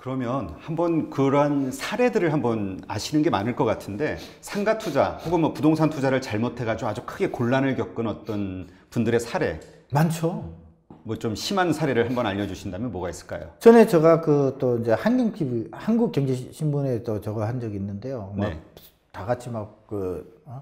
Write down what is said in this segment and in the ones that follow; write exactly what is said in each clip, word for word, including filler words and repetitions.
그러면 한번 그런 사례들을 한번 아시는 게 많을 것 같은데, 상가 투자 혹은 뭐 부동산 투자를 잘못해가지고 아주 크게 곤란을 겪은 어떤 분들의 사례, 많죠. 뭐 좀 심한 사례를 한번 알려주신다면 뭐가 있을까요? 전에 제가 그 또 이제 한경티비 한국경제신문에 또 저거 한 적이 있는데요. 막 네. 다 같이 막 그 어,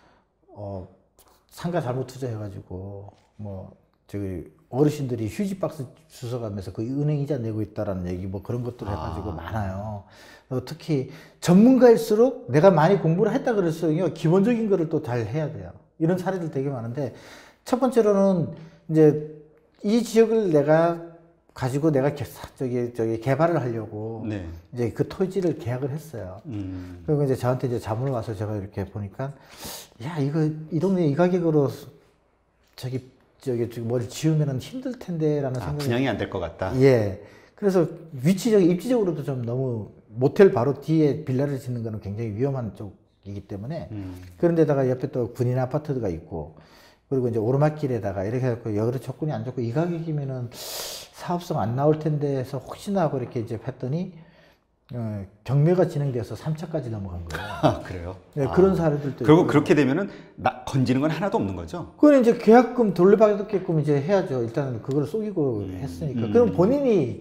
어 상가 잘못 투자해가지고 뭐 저기 어르신들이 휴지 박스 주워가면서 그 은행 이자 내고 있다라는 얘기 뭐 그런 것들 해가지고 아. 많아요. 어, 특히 전문가일수록 내가 많이 공부를 했다 그럴수록 기본적인 거를 또 잘 해야 돼요. 이런 사례들 되게 많은데, 첫 번째로는 이제 이 지역을 내가 가지고 내가 개, 저기 저기 개발을 하려고 네. 이제 그 토지를 계약을 했어요. 음. 그리고 이제 저한테 이제 자문을 와서 제가 이렇게 보니까, 야, 이거 이 동네 이 가격으로 저기 저기 저기 뭘 지으면은 힘들 텐데라는 아, 생각이. 분양이 안 될 것 같다. 예. 그래서 위치적 입지적으로도 좀 너무 모텔 바로 뒤에 빌라를 짓는 거는 굉장히 위험한 쪽이기 때문에 음. 그런데다가 옆에 또 군인 아파트가 있고, 그리고 이제 오르막길에다가 이렇게 해갖고 여러 조건이 안 좋고 이 가격이면은 사업성 안 나올 텐데 해서 혹시나 하고 이렇게 이제 했더니 어, 경매가 진행돼서 삼 차까지 넘어간 거예요. 아, 그래요? 네, 아. 그런 사례들도 그리고 있고. 그렇게 되면은 나, 건지는 건 하나도 없는 거죠? 그건 이제 계약금 돌려받게끔 이제 해야죠. 일단은 그걸 속이고 음, 했으니까. 음. 그럼 본인이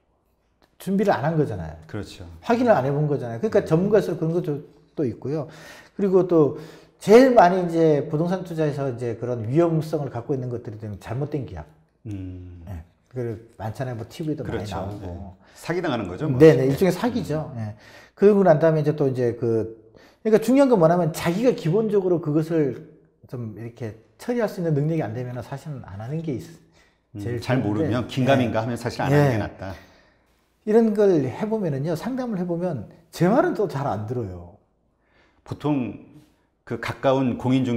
준비를 안 한 거잖아요. 그렇죠. 확인을 안 해본 거잖아요. 그러니까 전문가에서 그런 것도 또 있고요. 그리고 또 제일 많이 이제 부동산 투자에서 이제 그런 위험성을 갖고 있는 것들이 되면 잘못된 계약. 음. 네. 그 많잖아요. 뭐 티비에도 그렇죠. 많이 나오고. 네. 사기당하는 거죠? 뭐. 네네. 일종의 사기죠. 예. 그러고 난 다음에 이제 또 이제 그, 그러니까 중요한 건 뭐냐면 자기가 기본적으로 그것을 좀 이렇게 처리할 수 있는 능력이 안 되면 사실은 안 하는 게 있, 제일 음, 잘 좋은데. 모르면 긴가민가 예. 하면 사실 안 예. 하는 게 낫다. 이런 걸 해보면은요, 상담을 해보면 제 말은 또 잘 안 들어요. 보통 그 가까운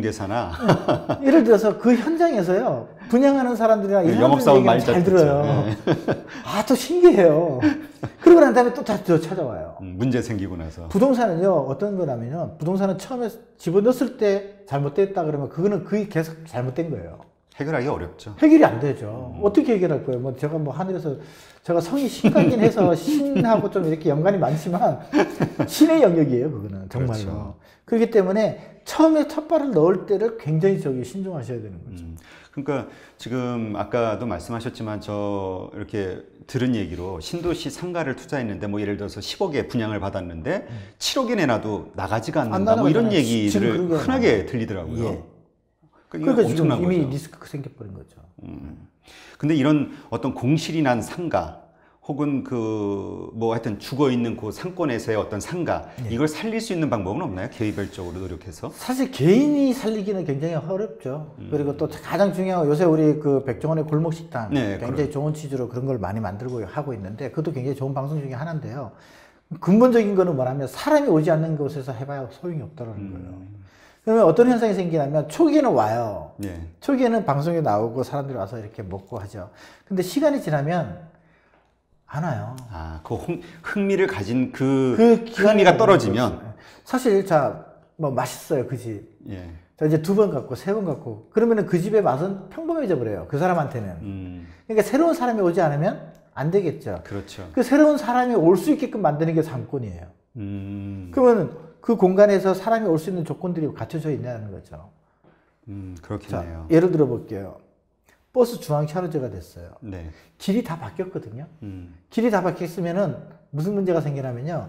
공인중개사나 예를 들어서 그 현장에서요, 분양하는 사람들이나 이 사람들 영업사원 얘기는 잘 들어요. 네. 아, 또 신기해요. 그러고 난 다음에 또 다시 저 찾아와요. 음, 문제 생기고 나서. 부동산은요, 어떤 거냐면요, 부동산은 처음에 집어넣었을 때 잘못됐다 그러면 그거는 그게 계속 잘못된 거예요. 해결하기 어렵죠. 해결이 안 되죠. 음. 어떻게 해결할 거예요? 뭐 제가 뭐 하늘에서, 제가 성이 신가긴 해서 신하고 좀 이렇게 연관이 많지만 신의 영역이에요, 그거는 정말로. 그렇죠. 그렇기 때문에 처음에 첫 발을 넣을 때를 굉장히 저기 신중하셔야 되는 거죠. 음, 그러니까 지금 아까도 말씀하셨지만 저 이렇게 들은 얘기로 신도시 상가를 투자했는데 뭐 예를 들어서 십억에 분양을 받았는데 음. 칠억에 내놔도 나가지가 않는다 안 뭐 이런 나가잖아요. 얘기들을 흔하게 들리더라고요. 예. 그러니까, 그러니까 지금 엄청난 이미 거죠. 리스크가 생겨버린 거죠. 음. 근데 이런 어떤 공실이 난 상가 혹은 그 뭐 하여튼 죽어 있는 그 상권에서의 어떤 상가 네. 이걸 살릴 수 있는 방법은 없나요? 개별적으로 노력해서? 사실 개인이 살리기는 굉장히 어렵죠. 음. 그리고 또 가장 중요한 건 요새 우리 그 백종원의 골목 식당 네, 굉장히 그럼. 좋은 취지로 그런 걸 많이 만들고 하고 있는데 그것도 굉장히 좋은 방송 중에 하나인데요. 근본적인 거는 뭐냐면 사람이 오지 않는 곳에서 해봐야 소용이 없다는 음. 거예요. 그러면 어떤 현상이 생기냐면 초기에는 와요. 네. 초기에는 방송에 나오고 사람들이 와서 이렇게 먹고 하죠. 근데 시간이 지나면 안 와요. 아, 그 흥미를 가진 그, 그 흥미가 떨어지면 사실 자, 뭐 맛있어요, 그 집. 예. 자, 이제 두 번 갔고 세 번 갔고 그러면은 그 집의 맛은 평범해져 버려요. 그 사람한테는. 음. 그러니까 새로운 사람이 오지 않으면 안 되겠죠. 그렇죠. 그 새로운 사람이 올 수 있게끔 만드는 게 상권이에요. 음. 그러면 그 공간에서 사람이 올 수 있는 조건들이 갖춰져 있냐는 거죠. 음, 그렇겠네요. 자, 예를 들어 볼게요. 버스 중앙 차로제가 됐어요. 네. 길이 다 바뀌었거든요. 음. 길이 다 바뀌었으면은 무슨 문제가 생기냐면요.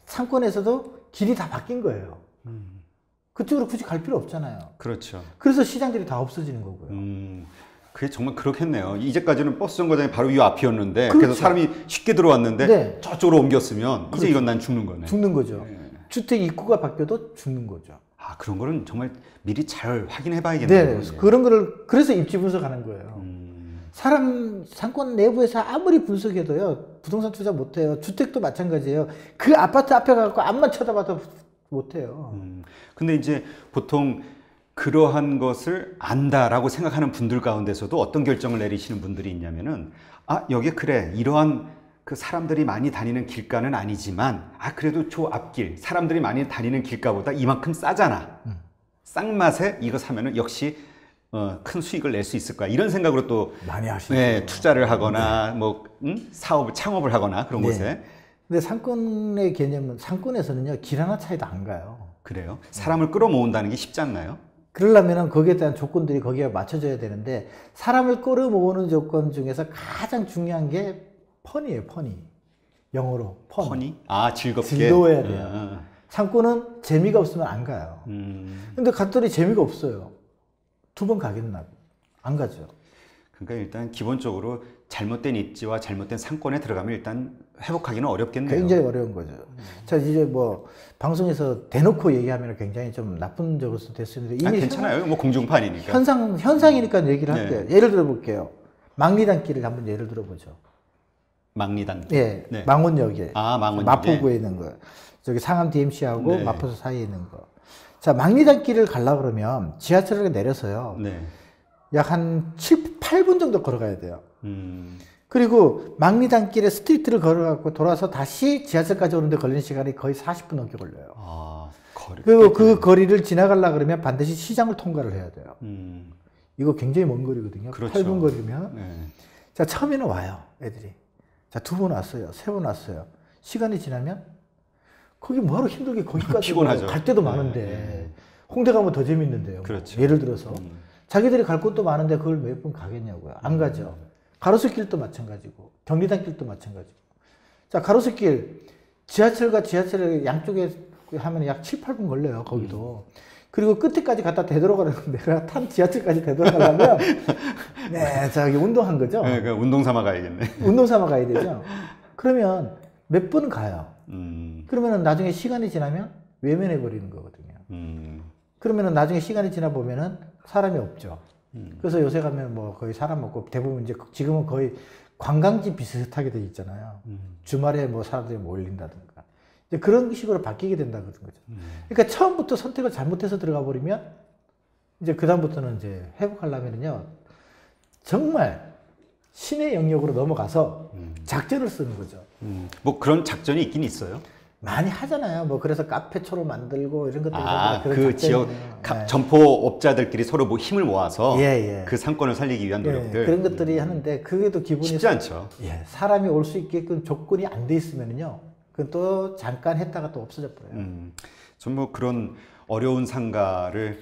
상권에서도 길이 다 바뀐 거예요. 음. 그쪽으로 굳이 갈 필요 없잖아요. 그렇죠. 그래서 시장들이 다 없어지는 거고요. 음. 그게 정말 그렇겠네요. 이제까지는 버스 정거장이 바로 이 앞이었는데 그렇죠. 그래서 사람이 쉽게 들어왔는데 네. 저쪽으로 옮겼으면 그렇죠. 이제 이건 난 죽는 거네. 죽는 거죠. 네. 주택 입구가 바뀌어도 죽는 거죠. 아, 그런 거는 정말 미리 잘 확인해 봐야겠네요. 네, 그런 거를 그래서 입지 분석하는 거예요. 음. 사람 상권 내부에서 아무리 분석해도요 부동산 투자 못해요. 주택도 마찬가지예요. 그 아파트 앞에 가고 앞만 쳐다봐도 못해요. 음. 근데 이제 보통 그러한 것을 안다라고 생각하는 분들 가운데서도 어떤 결정을 내리시는 분들이 있냐면은 아, 여기 그래 이러한 그 사람들이 많이 다니는 길가는 아니지만 아 그래도 저 앞길 사람들이 많이 다니는 길가보다 이만큼 싸잖아. 음. 싼 맛에 이거 사면은 역시 어, 큰 수익을 낼 수 있을 거야. 이런 생각으로 또 많이 하시죠. 네, 투자를 하거나 네. 뭐 음? 사업을 창업을 하거나 그런 네. 곳에 근데 상권의 개념은, 상권에서는요, 길 하나 차이도 안 가요. 그래요? 사람을 끌어모은다는 게 쉽지 않나요? 그러려면 거기에 대한 조건들이 거기에 맞춰져야 되는데, 사람을 끌어모으는 조건 중에서 가장 중요한 게 펀이에요, 펀이. 영어로 펀. 펀이? 아, 즐겁게. 즐거워야 돼요. 아. 상권은 재미가 없으면 안 가요. 음. 근데 갔더니 재미가 없어요. 두 번 가겠나? 안 가죠. 그러니까 일단 기본적으로 잘못된 입지와 잘못된 상권에 들어가면 일단 회복하기는 어렵겠네요. 굉장히 어려운 거죠. 음. 자, 이제 뭐 방송에서 대놓고 얘기하면 굉장히 좀 나쁜 적으로서 됐었는데 이미 아, 괜찮아요. 현상, 뭐 공중파니까. 현상 현상이니까 얘기를 네. 할게요. 예를 들어 볼게요. 망리단길을 한번 예를 들어 보죠. 망리단길. 예, 네. 망원역에. 아, 망원역에. 마포구에 있는 거. 저기 상암 디엠씨하고 네. 마포소 사이에 있는 거. 자, 망리단길을 가려고 그러면 지하철을 내려서요. 네. 약 한 칠, 팔 분 정도 걸어가야 돼요. 음. 그리고 망리단길에 스트리트를 걸어갖고 돌아서 다시 지하철까지 오는데 걸리는 시간이 거의 사십 분 넘게 걸려요. 아, 거리. 그리고 그 거리를 지나가려고 그러면 반드시 시장을 통과를 해야 돼요. 음. 이거 굉장히 먼 거리거든요. 그렇죠. 팔 분 거리면. 네. 자, 처음에는 와요, 애들이. 자, 두 번 왔어요. 세 번 왔어요. 시간이 지나면 거기 뭐하러 힘들게 거기까지 피곤하죠. 갈 데도 네, 많은데 네. 홍대 가면 더 재밌는데요. 그렇죠. 예를 들어서 음. 자기들이 갈 곳도 많은데 그걸 몇 분 가겠냐고요. 안 가죠. 가로수길도 마찬가지고 경리단길도 마찬가지고. 자, 가로수길 지하철과 지하철의 양쪽에 하면 약 칠, 팔 분 걸려요. 거기도. 음. 그리고 끝에까지 갖다 되돌아가려면 내가 탄 지하철까지 되돌아가려면 네, 저기 운동한 거죠. 네, 그 운동 삼아 가야겠네. 운동 삼아 가야 되죠. 그러면 몇 분 가요. 음. 그러면은 나중에 시간이 지나면 외면해 버리는 거거든요. 음. 그러면은 나중에 시간이 지나 보면은 사람이 없죠. 음. 그래서 요새 가면 뭐 거의 사람 없고 대부분 이제 지금은 거의 관광지 비슷하게 돼 있잖아요. 음. 주말에 뭐 사람들이 몰린다든가. 이제 그런 식으로 바뀌게 된다는 거죠. 음. 그러니까 처음부터 선택을 잘못해서 들어가 버리면 이제 그다음부터는 이제 회복하려면요. 정말 신의 영역으로 넘어가서 음. 작전을 쓰는 거죠. 음. 뭐 그런 작전이 있긴 있어요? 많이 하잖아요. 뭐 그래서 카페초로 만들고 이런 것들. 아, 그 지역 네. 점포업자들끼리 서로 뭐 힘을 모아서 예, 예. 그 상권을 살리기 위한 노력들. 예, 그런 것들이 음. 하는데 그게도 기분이 쉽지 않죠. 예, 사람이 올 수 있게끔 조건이 안 돼 있으면요, 그건 또 잠깐 했다가 또 없어져 버려요. 음, 전 뭐 그런 어려운 상가를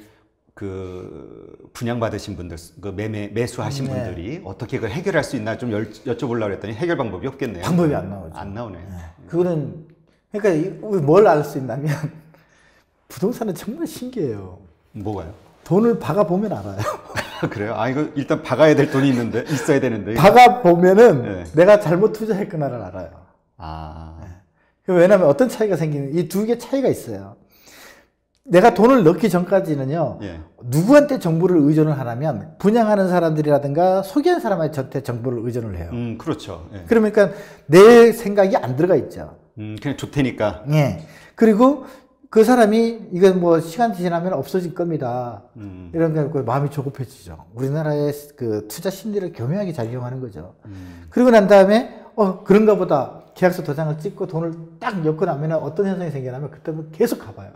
그 분양받으신 분들, 그 매매 매수하신 네. 분들이 어떻게 그걸 해결할 수 있나 좀 여쭤보려고 했더니 해결 방법이 없겠네요. 방법이 안 나오죠. 안 나오네. 네. 그거는 그러니까 뭘 알 수 있냐면 부동산은 정말 신기해요. 뭐가요? 돈을 박아 보면 알아요. 그래요? 아 이거 일단 박아야 될 돈이 있는데 있어야 되는데. 박아 보면은 네. 내가 잘못 투자했구나를 알아요. 아. 네. 왜냐하면 어떤 차이가 생기는 이 두 개 차이가 있어요. 내가 돈을 넣기 전까지는요, 예. 누구한테 정보를 의존을 하냐면 분양하는 사람들이라든가 소개한 사람한테 정보를 의존을 해요. 음, 그렇죠. 예. 그러니까 내 생각이 안 들어가 있죠. 음, 그냥 좋다니까. 예. 그리고 그 사람이 이건 뭐 시간 지나면 없어질 겁니다. 음. 이런 게 마음이 조급해지죠. 우리나라의 그 투자 심리를 교묘하게 잘 이용하는 거죠. 음. 그리고 난 다음에 어 그런가 보다 계약서 도장을 찍고 돈을 딱 엮고 나면 어떤 현상이 생기냐면 그때부터 계속 가봐요.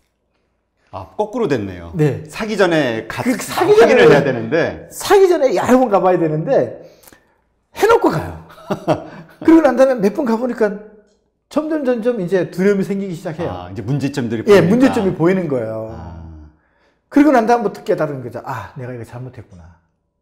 아, 거꾸로 됐네요. 네. 사기 전에 가, 그 사기 확인을 해야 되는데. 사기 전에 여러 번 가봐야 되는데, 해놓고 가요. 그러고 난 다음에 몇 번 가보니까 점점 점점 이제 두려움이 생기기 시작해요. 아, 이제 문제점들이 보이니까. 예, 문제점이 보이는 거예요. 아. 그리고 난 다음부터 깨달은 거죠. 아, 내가 이거 잘못했구나.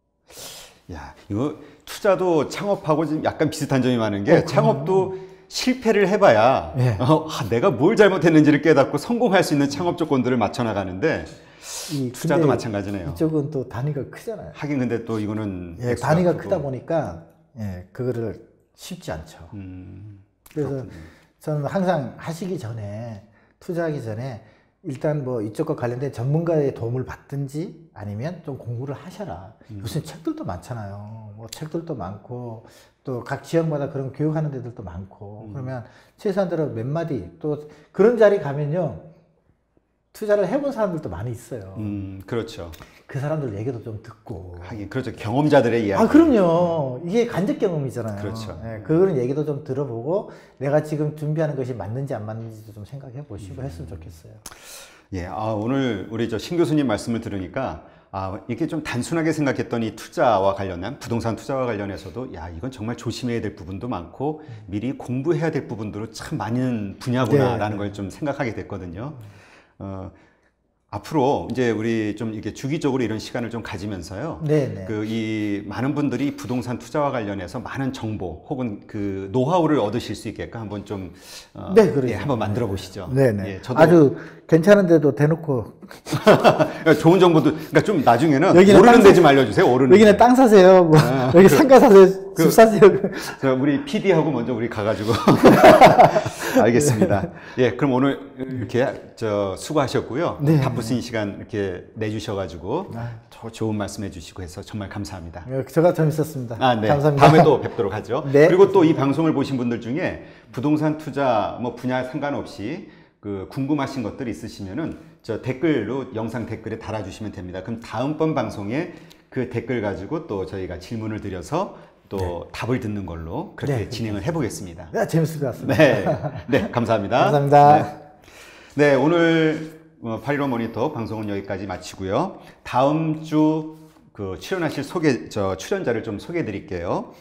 야, 이거 투자도 창업하고 좀 약간 비슷한 점이 많은 게, 어, 창업도 실패를 해봐야 예. 어, 아, 내가 뭘 잘못했는지를 깨닫고 성공할 수 있는 창업 조건들을 맞춰 나가는데 이 투자도 마찬가지네요. 이쪽은 또 단위가 크잖아요. 하긴 근데 또 이거는 예, 단위가 크고. 크다 보니까 예, 그거를 쉽지 않죠. 음, 그래서 그렇군요. 저는 항상 하시기 전에 투자하기 전에 일단 뭐 이쪽과 관련된 전문가의 도움을 받든지 아니면 좀 공부를 하셔라. 음. 요새 책들도 많잖아요. 뭐 책들도 많고 또 각 지역마다 그런 교육하는 데들도 많고 음. 그러면 최소한대로 몇 마디 또 그런 자리 가면요 투자를 해본 사람들도 많이 있어요. 음, 그렇죠. 그 사람들 얘기도 좀 듣고. 하긴 그렇죠. 경험자들의 이야기. 아, 그럼요. 이게 간접 경험이잖아요. 그렇죠. 네, 그런 얘기도 좀 들어보고 내가 지금 준비하는 것이 맞는지 안 맞는지도 좀 생각해 보시고 음. 했으면 좋겠어요. 예, 아, 오늘 우리 저 신 교수님 말씀을 들으니까 아, 이렇게 좀 단순하게 생각했던 이 투자와 관련한 부동산 투자와 관련해서도 야, 이건 정말 조심해야 될 부분도 많고 미리 공부해야 될 부분도 참 많은 분야구나라는 걸 좀 생각하게 됐거든요. 어, 앞으로 이제 우리 좀 이렇게 주기적으로 이런 시간을 좀 가지면서요. 네네. 그 이 많은 분들이 부동산 투자와 관련해서 많은 정보 혹은 그 노하우를 얻으실 수 있게끔 한번 좀 어, 네, 그렇죠. 예, 한번 만들어 보시죠. 네네. 예, 저도 아주 괜찮은데도 대놓고 좋은 정보도 그러니까 좀 나중에는 여기는 모르는 땅 데 좀 알려주세요. 모르는 여기는 데. 땅 사세요. 뭐 아, 여기 그, 상가 사세요. 그, 집 사세요. 저 우리 피디하고 먼저 우리 가가지고 알겠습니다. 예, 그럼 오늘 이렇게 저 수고하셨고요. 네. 바쁘신 시간 이렇게 내주셔가지고 아. 저 좋은 말씀해주시고 해서 정말 감사합니다. 제가 재밌었습니다. 아, 네. 감사합니다. 다음에 또 뵙도록 하죠. 네. 그리고 또 이 방송을 보신 분들 중에 부동산 투자 뭐 분야 상관없이 그 궁금하신 것들 있으시면은 저 댓글로 영상 댓글에 달아주시면 됩니다. 그럼 다음번 방송에 그 댓글 가지고 또 저희가 질문을 드려서 또 네. 답을 듣는 걸로 그렇게 네. 진행을 해보겠습니다. 네, 재밌을 것 같습니다. 네, 네 감사합니다. 감사합니다. 네, 네 오늘 팔일오 모니터 방송은 여기까지 마치고요. 다음 주 그 출연하실 소개 저 출연자를 좀 소개해 드릴게요.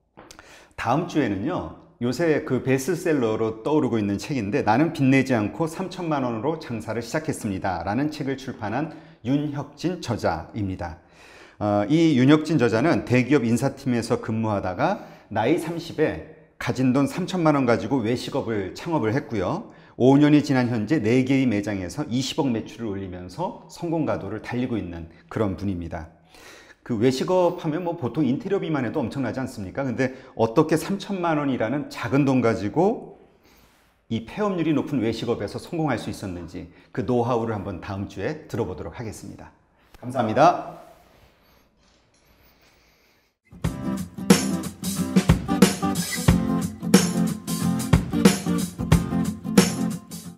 다음 주에는요. 요새 그 베스트셀러로 떠오르고 있는 책인데 나는 빚내지 않고 삼천만 원으로 장사를 시작했습니다 라는 책을 출판한 윤혁진 저자입니다. 어, 이 윤혁진 저자는 대기업 인사팀에서 근무하다가 나이 삼십에 가진 돈 삼천만 원 가지고 외식업을 창업을 했고요. 오 년이 지난 현재 네 개의 매장에서 이십억 매출을 올리면서 성공 가도를 달리고 있는 그런 분입니다. 그 외식업 하면 뭐 보통 인테리어비만 해도 엄청나지 않습니까? 근데 어떻게 삼천만 원이라는 작은 돈 가지고 이 폐업률이 높은 외식업에서 성공할 수 있었는지 그 노하우를 한번 다음 주에 들어보도록 하겠습니다. 감사합니다.